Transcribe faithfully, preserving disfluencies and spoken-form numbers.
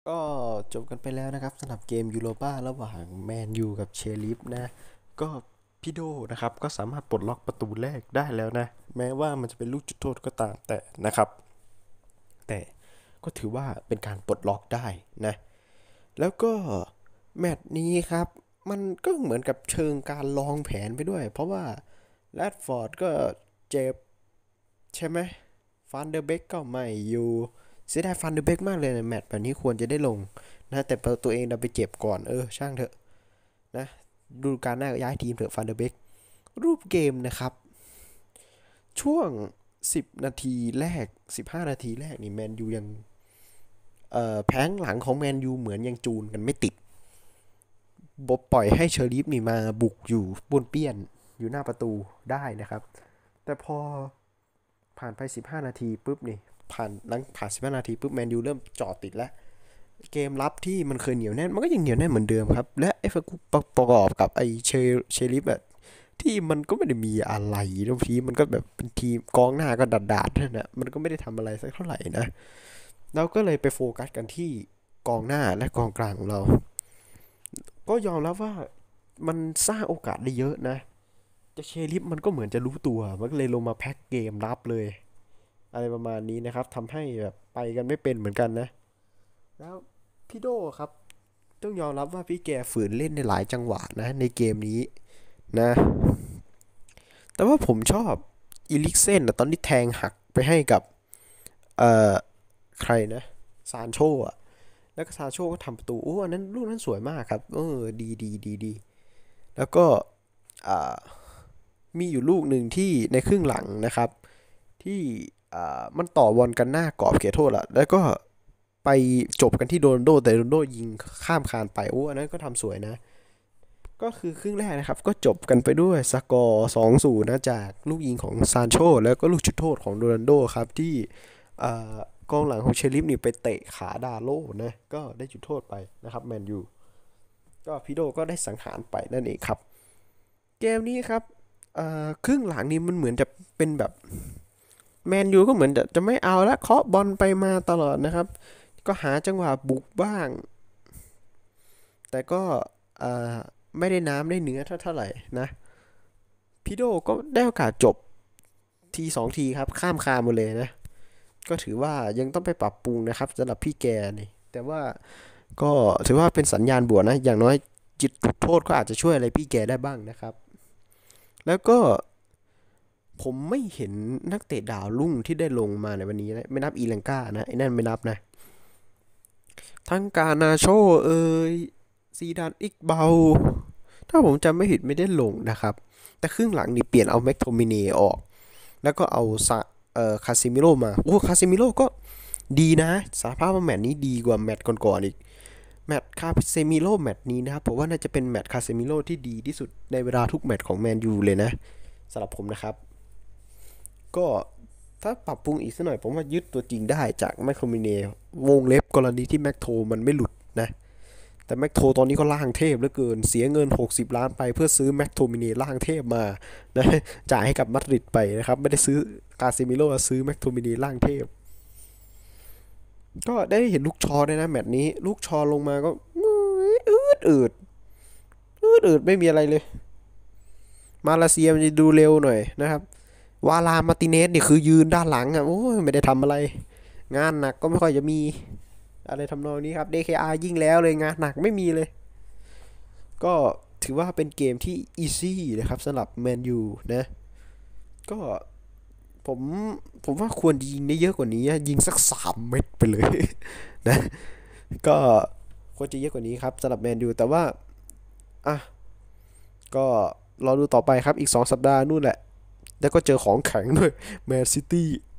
ก็จบกันไปแล้วนะครับสำหรับเกมยูโรป้าระหว่างแมนยูกับเชอริฟนะก็พี่โดนะครับก็สามารถปลดล็อกประตูแรกได้แล้วนะแม้ว่ามันจะเป็นลูกจุดโทษก็ตามแต่นะครับแต่ก็ถือว่าเป็นการปลดล็อกได้นะแล้วก็แมตช์นี้ครับมันก็เหมือนกับเชิงการลองแผนไปด้วยเพราะว่าแรดฟอร์ดก็เจ็บใช่ไหมฟันเดอร์เบกก็ไม่อยู่เสียดายฟันเดอร์เบกมากเลยนะแมตช์แบบนี้ควรจะได้ลงนะแต่ตัวเองดันไปเจ็บก่อนเออช่างเถอะนะดูการหน้าย้ายทีมเถอะฟันเดอร์เบกรูปเกมนะครับช่วงสิบนาทีแรกสิบห้านาทีแรกนี่แมนยูยังเอ่อแผงหลังของแมนยูเหมือนยังจูนกันไม่ติดบบปล่อยให้เชอริฟนี่มาบุกอยู่บนเปี้ยนอยู่หน้าประตูได้นะครับแต่พอผ่านไปสิบห้านาทีปุ๊บนี่ผ่านหลังผ่านสิบห้านาทีปุ๊บแมนยูเริ่มจอดติดแล้ว เกมรับที่มันเคยเหนียวแน่นมันก็ยังเหนียวแน่นเหมือนเดิมครับและไอ้ประกอบกับไอ้เชเชลิฟแบบที่มันก็ไม่ได้มีอะไรบางทีมันก็แบบเป็นทีมกองหน้าก็ดัดดาดนั่นนะมันก็ไม่ได้ทำอะไรสักเท่าไหร่นะเราก็เลยไปโฟกัสกันที่กองหน้าและกองกลางของเราก็ยอมรับว่ามันสร้างโอกาสได้เยอะนะจะเชลิฟมันก็เหมือนจะรู้ตัวมันก็เลยลงมาแพ็คเกมรับเลยอะไรประมาณนี้นะครับทำให้แบบไปกันไม่เป็นเหมือนกันนะแล้วพี่โดครับ ต้องยอมรับว่าพี่แกฝืนเล่นในหลายจังหวะนะในเกมนี้นะแต่ว่าผมชอบอีลิกเซนตอนที่แทงหักไปให้กับเอ่อใครนะซานโชอ่ะแล้วก็ซานโชก็ทำประตูโอ้อันนั้นลูกนั้นสวยมากครับเออดีดีดีดีแล้วก็อ่ามีอยู่ลูกหนึ่งที่ในครึ่งหลังนะครับที่อ่ามันต่อบอลกันหน้ากรอบเขตโทษอะแล้วก็ไปจบกันที่โดนโดแต่โดนโดยิงข้ามคานไปโอ้อันนั้นก็ทำสวยนะ ก็คือครึ่งแรกนะครับก็จบกันไปด้วยสกอร์สองศูนย์นะจากลูกยิงของซานโชแล้วก็ลูกจุดโทษของโรนัลโดครับที่กองหลังของเชลิฟนี่ไปเตะขาดาโลนะก็ได้จุดโทษไปนะครับแมนยูก็พิโดก็ได้สังหารไปนั่นเองครับเกมนี้ครับครึ่งหลังนี้มันเหมือนจะเป็นแบบแมนยูก็เหมือนจะจะไม่เอาละเคาะบอลไปมาตลอดนะครับก็หาจังหวะบุกบ้างแต่ก็ไม่ได้น้ำได้เนื้อเท่าไหร่นะพิโดก็ได้โอกาสจบ ทีสองทีครับข้ามคานหมดเลยนะก็ถือว่ายังต้องไปปรับปรุงนะครับสำหรับพี่แกนี่แต่ว่าก็ถือว่าเป็นสัญญาณบวกนะอย่างน้อยจิตจุดโทษก็อาจจะช่วยอะไรพี่แกได้บ้างนะครับแล้วก็ผมไม่เห็นนักเตะดาวรุ่งที่ได้ลงมาในวันนี้นะไม่นับอีลังกานะไอ้นั่นไม่นับนะทั้งกานาโชเอยซีดานอิกเบาถ้าผมจำไม่ผิดไม่ได้ลงนะครับแต่ครึ่งหลังนี่เปลี่ยนเอาแม็กโทมิเนออก แล้วก็เอาซาเอ่อคาซิมิโร่มาโอ้คาซิมิโร่ก็ดีนะสารภาพว่าแมตช์นี้ดีกว่าแมตช์ก่อนๆอีกแมตช์คาซิมิโร่แมตช์นี้นะครับผมว่าน่าจะเป็นแมตช์คาซิมิโร่ที่ดีที่สุดในเวลาทุกแมตช์ของแมนยูเลยนะสำหรับผมนะครับก็ถ้าปรับปรุงอีกสักหน่อยผมว่ายึดตัวจริงได้จากแมคโทมิเนวงเล็บกรณีที่แม็กโทมันไม่หลุดนะแต่แม็กโทตอนนี้ก็ล่างเทพเหลือเกินเสียเงินหกสิบล้านไปเพื่อซื้อแม็กโทมิเนล่างเทพมานะจ่ายให้กับมาดริดไปนะครับไม่ได้ซื้อกาซิมิโร่ซื้อแม็กโทมิเนล่างเทพก็ได้เห็นลูกชอด้วยนะแมตช์นี้ลูกชอลงมาก็อืดอืดอืดอืดไม่มีอะไรเลยมาเลเซียมันจะดูเร็วหน่อยนะครับวาลามาติเนสนี่คือยืนด้านหลังอ่ะโอ้ยไม่ได้ทำอะไรงานหนักก็ไม่ค่อยจะมีอะไรทำนองนี้ครับ ดี เค อาร์ ยิ่งแล้วเลยงานหนักไม่มีเลย ก็ถือว่าเป็นเกมที่อีซี่นะครับสำหรับแมนยูนะก็ผมผมว่าควรยิงได้เยอะกว่านี้ยิงสักสามเม็ดไปเลยนะก็ควรจะเยอะกว่านี้ครับสำหรับแมนยูแต่ว่าอ่ะก็รอดูต่อไปครับอีกสองสัปดาห์นู่นแหละแล้วก็เจอของแข็งด้วยแมนซิตี้